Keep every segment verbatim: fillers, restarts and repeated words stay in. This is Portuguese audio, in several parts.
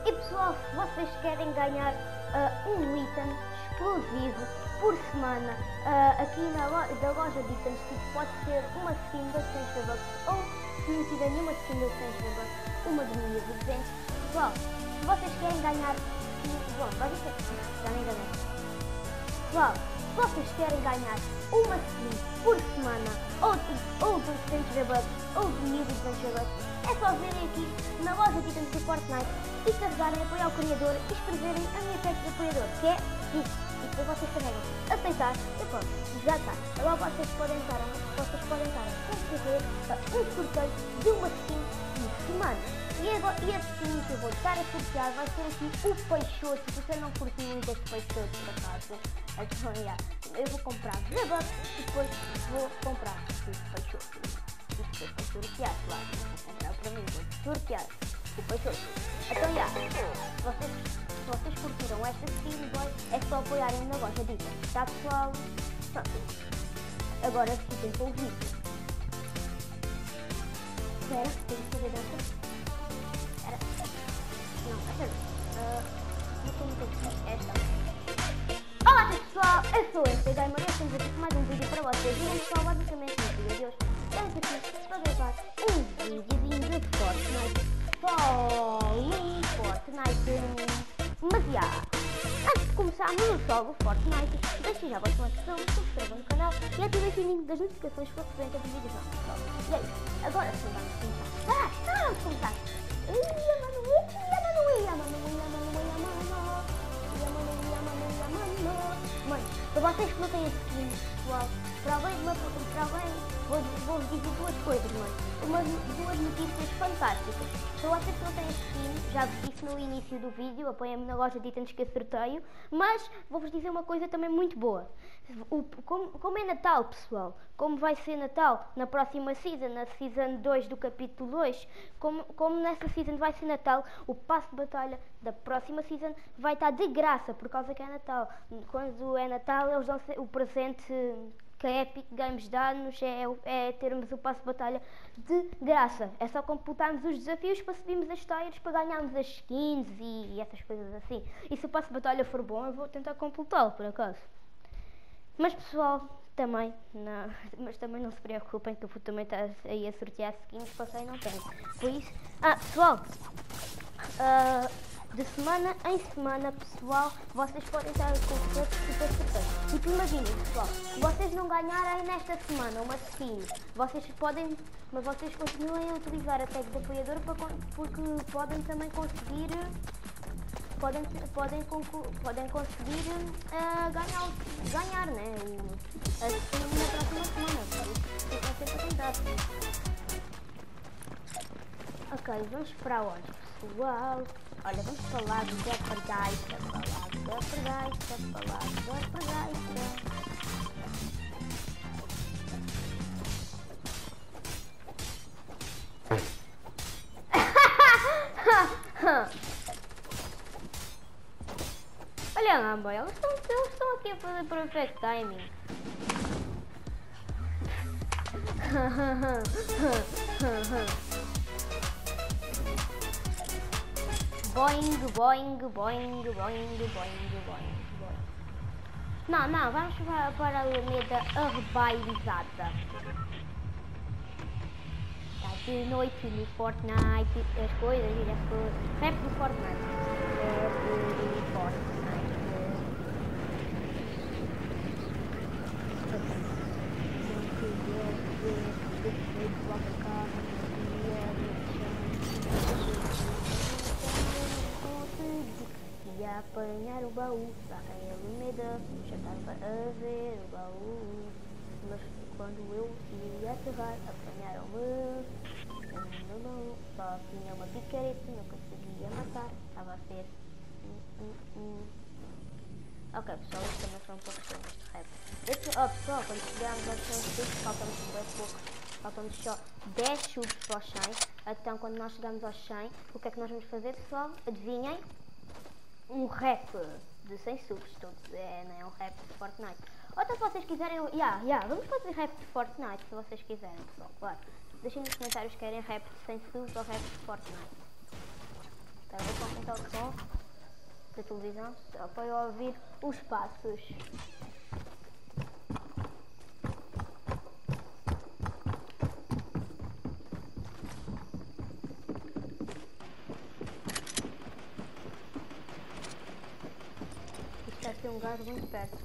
E pessoal, se vocês querem ganhar uh, um item exclusivo por semana uh, aqui na loja, da loja de itens, que pode ser uma skin da cem Robux, ou se não tiver nenhuma skin da cem Robux, uma de mil e duzentos. Pessoal, se vocês querem ganhar, bom, pode ser, já me enganei. Pessoal, se vocês querem ganhar uma skin por semana, ou de, ou de cem Robux, ou de mil e duzentos Robux, é só virem aqui na loja de itens do Fortnite e carregarem apoiar o criador e escreverem a minha tag de apoiador, que é isso. E depois vocês carregam aceitar e pronto, já está. Agora vocês podem estar, vocês podem estar a concorrer a um sorteio de uma skin por semana. E, agora, e a skin que eu vou estar a sortear vai ser aqui o Peixoto. Se você não curte muito este Peixoto por acaso, então, yeah, eu vou comprar Robux e depois vou comprar o Peixoto. E depois vou sortear, claro, vou comprar para mim, vou sortear o Peixoto. Então, já, yeah, vocês, se vocês curtiram esta skin, é só apoiarem na loja de itens, tá pessoal? Pronto. Agora fiquem com o vídeo. Espera, tem que fazer dança. Espera. Não, esta não. Uh, não estou muito aqui, esta. Olá pessoal, eu sou a Gamer e estamos aqui com mais um vídeo para vocês. E pessoal, basicamente no vídeo de hoje, estamos aqui para gravar um vídeo de Fortnite. Só um Fortnite. Mas já, antes de começarmos o jogo Fortnite, deixem já a vossa like, subscrevam no canal e ativem o sininho das notificações para receberem todos os vídeos novos. E é isso, agora sim vamos começar. Ah, não, vamos começar. Mano, para vocês que não têm skin, pessoal, para além de uma, para além, vou, vou dizer duas coisas, mano. Uma, duas notícias fantásticas. Para vocês que não têm skin, já vos disse no início do vídeo, apoiem-me na loja de itens que eu sorteio, mas vou-vos dizer uma coisa também muito boa. O, como, como é Natal, pessoal, como vai ser Natal na próxima season, na season dois do capítulo dois, como, como nessa season vai ser Natal, o passe de batalha da próxima season vai estar de graça, por causa que é Natal. Quando é Natal, eles dão o presente que a Epic Games dá-nos é, é termos o passe de batalha de graça. É só completarmos os desafios para subirmos as histórias, para ganharmos as skins e, e essas coisas assim. E se o passe de batalha for bom, eu vou tentar completá-lo, por acaso. Mas pessoal, também não, mas também não se preocupem que eu vou também estar aí a sortear skins para quem não tem. Por isso, ah pessoal, uh, de semana em semana, pessoal, vocês podem estar a concorrer super sorteios. Tipo, imaginem, pessoal, se vocês não ganharem nesta semana uma skin, vocês podem, mas vocês continuem a utilizar a tag de apoiador para, porque podem também conseguir, podem, podem, podem conseguir uh, ganhar, ganhar, né, o, a skin na próxima semana. Ficam sempre a tentar. Ok, vamos para onde, pessoal? Olha, vamos falar do Jeopardice, falar do Jeopardice, falar do Jeopardice. Olha lá, boy, eles estão, eles estão aqui a fazer perfect timing. Boing, boing, boing, boing, boing, boing, boing. Não, não, vamos para, para a Alameda Arrebaizada. Está de noite no Fortnite, as coisas e as coisas. Rap do Fortnite. Rap do Fortnite. Ia apanhar o baú da Alameda, já estava a ver o baú, mas quando eu ia aterrar, apanharam-me no baú, só tinha uma picareta, não conseguia matar, estava a ser. Hum, hum, hum. Ok pessoal, isto também foi um pouco sobre este rap. Este, oh pessoal, quando chegarmos aos cem subs, faltam-nos bem pouco, faltam-nos só dez subs para os cem, então quando nós chegarmos aos cem, o que é que nós vamos fazer pessoal? Adivinhem? Um rap de cem subs, todos, é, não é um rap de Fortnite. Ou então se vocês quiserem, já, yeah, já, yeah, vamos fazer rap de Fortnite se vocês quiserem pessoal, claro. Deixem nos comentários se querem rap de cem subs ou rap de Fortnite. Está a ver como está o som da televisão? Só para eu ouvir os passos. Isto está a ser um gajo muito perto.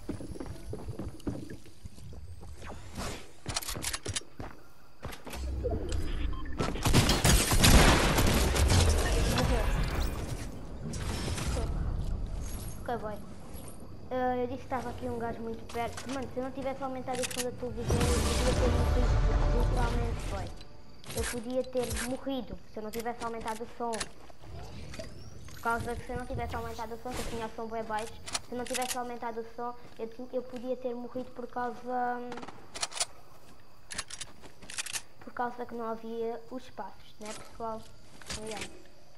Ok, boy. Uh, eu disse que estava aqui um gajo muito perto. Mano, se eu não tivesse aumentado o som da televisão, eu podia ter morrido. Literalmente, foi. Eu podia ter morrido se eu não tivesse aumentado o som. Por causa que se eu não tivesse aumentado o som, que eu tinha o som bem baixo, se eu não tivesse aumentado o som, eu, tinha, eu podia ter morrido por causa... Por causa que não havia os espaços, né, pessoal? Obrigado.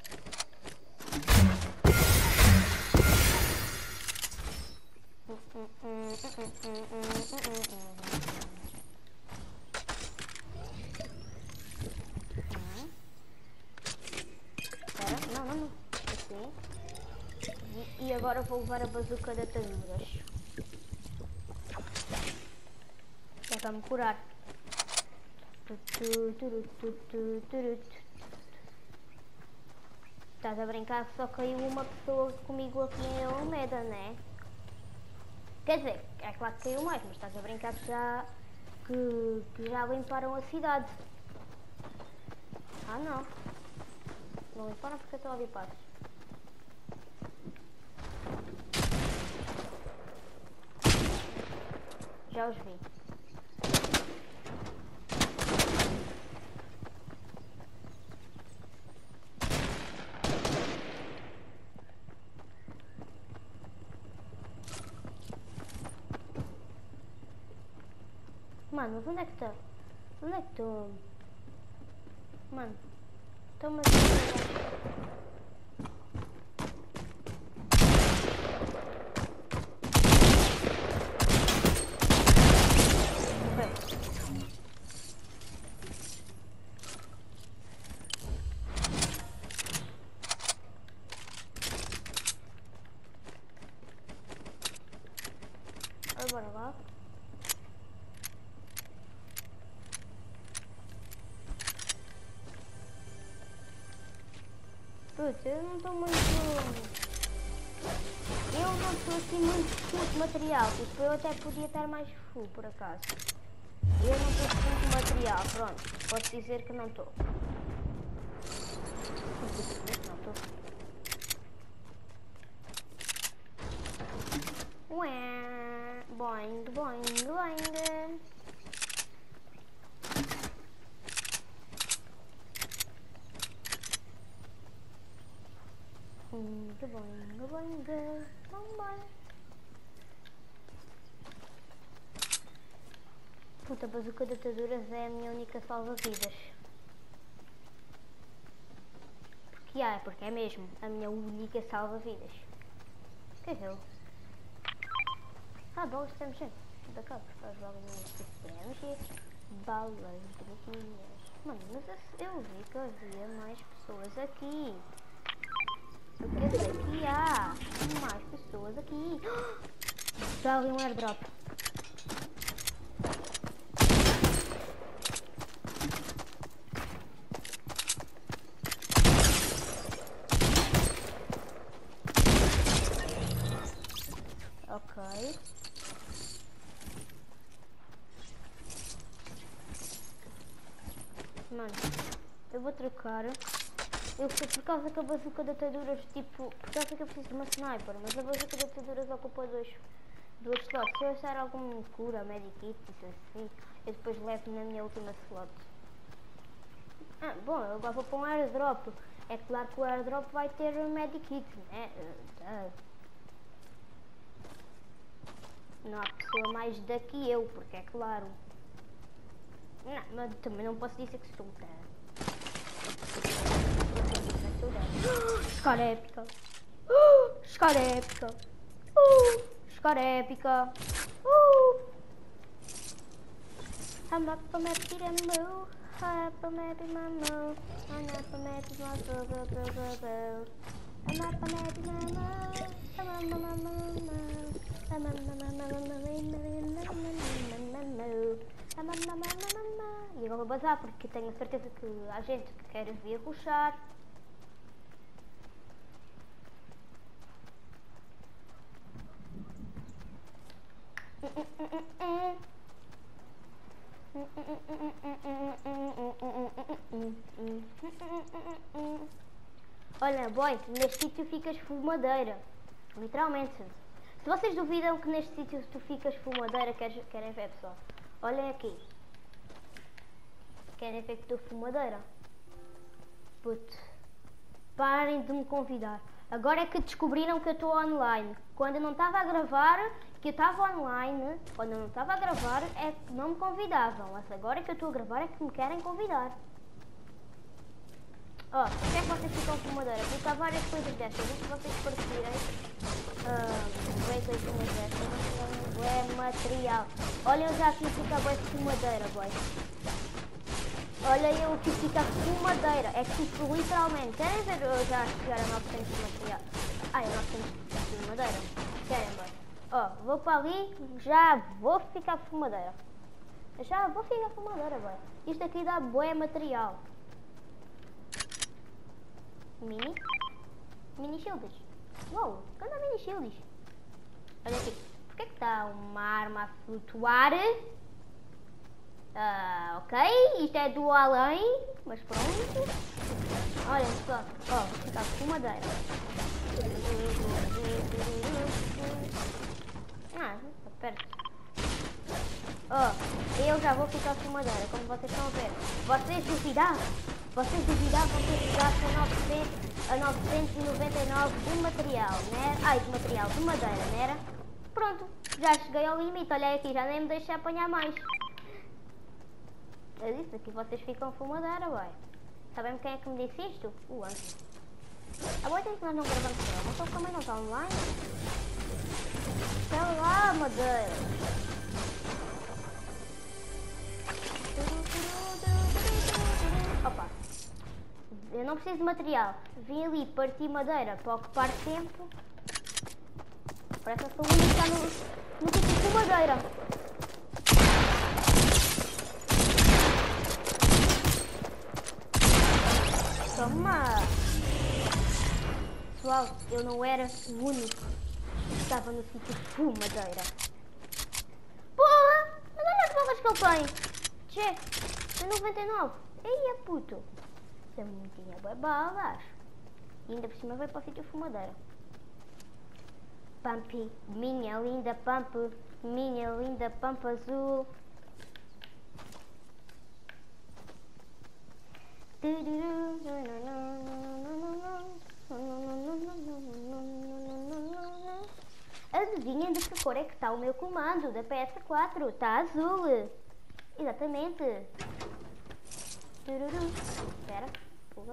Espera, não, não, não. Assim. E, e agora vou levar a bazuca de ataduras. É para me curar. Estás a brincar que só caiu uma pessoa comigo aqui em Alameda, né? Quer dizer, é claro que caiu mais, mas estás a brincar que já, que, que já limparam a cidade. Ah não. Não limparam porque eu estou a ouvir passos. Já os vi. Mano, mas onde é que está? Onde é que estou? Mano, estou-me a dizer. Bora lá. Putz, eu não estou muito... Eu não estou assim muito full de material. Tipo, eu até podia estar mais full, por acaso. Eu não estou full de material, pronto. Posso dizer que não estou. Não estou. Ué, boing, boing, boing. Boing, boing, boing, boing. Puta, a bazuca de ataduras é a minha única salva-vidas. Porque é, porque é mesmo a minha única salva-vidas. Que é ele? Ah, bolas temos gente. Da cá, porque as bolas não temos e balas de mulheres. Mano, mas eu vi que havia mais pessoas aqui. Porque aqui há mais pessoas aqui. Já ali um airdrop. Ok. Mano, eu vou trocar. Eu sei por causa que a bazuca de ataduras, tipo, por causa que eu preciso de uma sniper, mas a bazuca de ataduras ocupa dois, dois slots. Se eu achar algum cura, medikit, isso assim, eu depois levo na minha última slot. Ah, bom, eu agora vou para um airdrop. É claro que o airdrop vai ter medikit, né? Uh, não há pessoa mais daqui eu, porque é claro. Não, mas também não posso dizer que sou um cara. Escara épica. Uh, escara épica. Uh, escara épica. Uh. I'm not from a Tiramo. I'm up, I'm up in my mouth. I'm up, I'm up in my mouth. I'm up, I'm up in my mouth. I'm up, I'm up in my mouth. I'm up, I'm up in my mouth. E agora vou bazar porque tenho a certeza que há gente que quer vir rushar. Olha, boy, neste sítio ficas fumadeira. Literalmente. Se vocês duvidam que neste sítio tu ficas fumadeira, querem, querem ver, pessoal? Olhem aqui. Querem ver que estou fumadeira? Puto. Parem de me convidar. Agora é que descobriram que eu estou online. Quando eu não estava a gravar, que eu estava online, quando eu não estava a gravar, é que não me convidavam. Mas agora que eu estou a gravar é que me querem convidar. Ó, oh, por que é que vocês ficam fumadeira? Porque há várias coisas destas. Se vocês parecerem, bem coisinhas destas, é material. Olhem já aqui fica bem fumadeira, boy. Olha eu que fica fumadeira. É que tipo, literalmente. Querem ver eu já chegar a novecentos de material? Ai, a novecentos de madeira. Querem, boy? Ó, oh, vou para ali, já vou ficar fumadeira. Já vou ficar fumadeira, boy. Isto aqui dá bué material. Mini. Mini shields. Uou, cadê mini shields? Olha aqui. Por que é que está uma arma a flutuar? Ah, ok. Isto é do além. Mas pronto. Olha, pessoal. Ó, oh, vou ficar fumadeira. Ah, está perto. Oh, eu já vou ficar fumadeira, como vocês estão a ver. Vocês duvidavam? Vocês duvidavam que eu chegasse a novecentos e noventa e nove de material, né? Ai, de material, de madeira, não era? Pronto, já cheguei ao limite. Olha aqui, já nem me deixei apanhar mais. Eu disse que vocês ficam fumadeira, ué. Sabem quem é que me disse isto? O Anjo. Agora tem que nós não gravamos com ele. Então também não está online? Sei lá, madeira. Opa. Eu não preciso de material. Vim ali partir madeira para ocupar tempo. Parece que eu sou o único que está no, no tipo de madeira. Toma! Pessoal, eu não era o único que estava no sítio de fumadeira. Porra! Mas olha as balas que ele tem! Che, tem noventa e nove. Eia, puto! Isso é muitinha boa balas. E ainda por cima vai para o sítio de fumadeira. Pump, minha linda Pump, minha linda Pump azul. Adivinhem de que cor é que está o meu comando da P S quatro? Está azul. Exatamente. Espera. Fuga.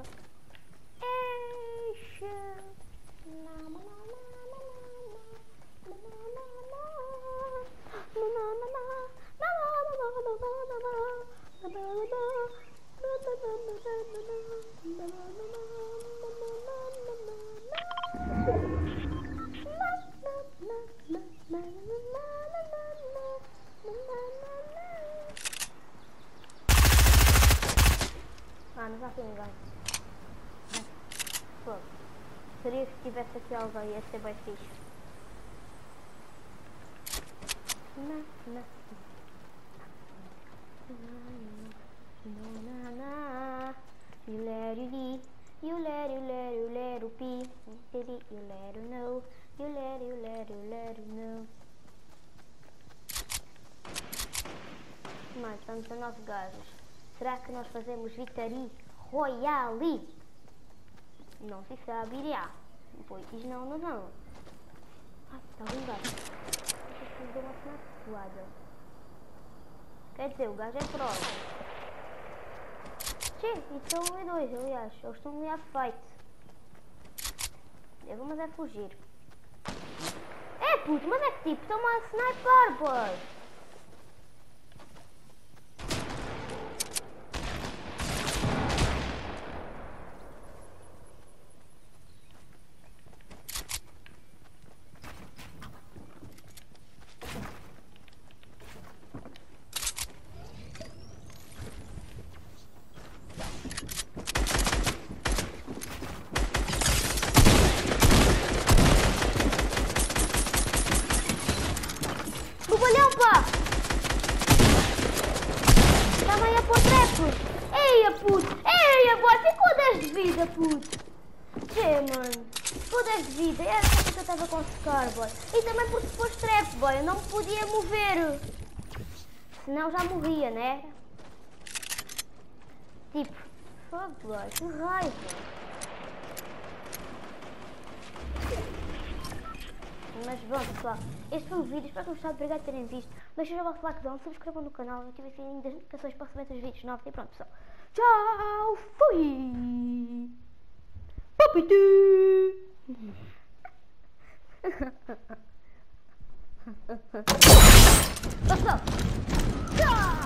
Ah, não já tem ninguém. Pô, seria que tivesse aqui alguém, ia ser bem fixe. Não, não. You let it be, you let it, let it, let it be. You let it know, you let it, let it, let it know. Mano, estamos a nove gajos. Será que nós fazemos Victory Royale? Não se sabe, irá. Pois não, não, não. Ai, está um gajo. Acho que me deu uma snapulada. Quer dizer, o gajo é prova. Tchê, e estão um e dois, aliás. Eles estão ali à fight. Eu vou mas é fugir. É puto, mas é que tipo, estão-me a sniper, pois. puto. Ei, boy, ficou dez de vida, puto. Tchê, mano. Ficou dez de vida. Era isso que eu estava a conseguir, boy. E também porque depois trap, boy. Eu não me podia mover. Senão já morria, né? Tipo, fuck, boy. Que raiva. Mas pronto, pessoal, este foi um vídeo, espero que gostado, obrigado por terem visto. Deixem o vosso likezão, subscrevam no canal, ativem o sininho das notificações para receber os vídeos novos e pronto, pessoal. Tchau, fui! Papitu! Pessoal, tchau!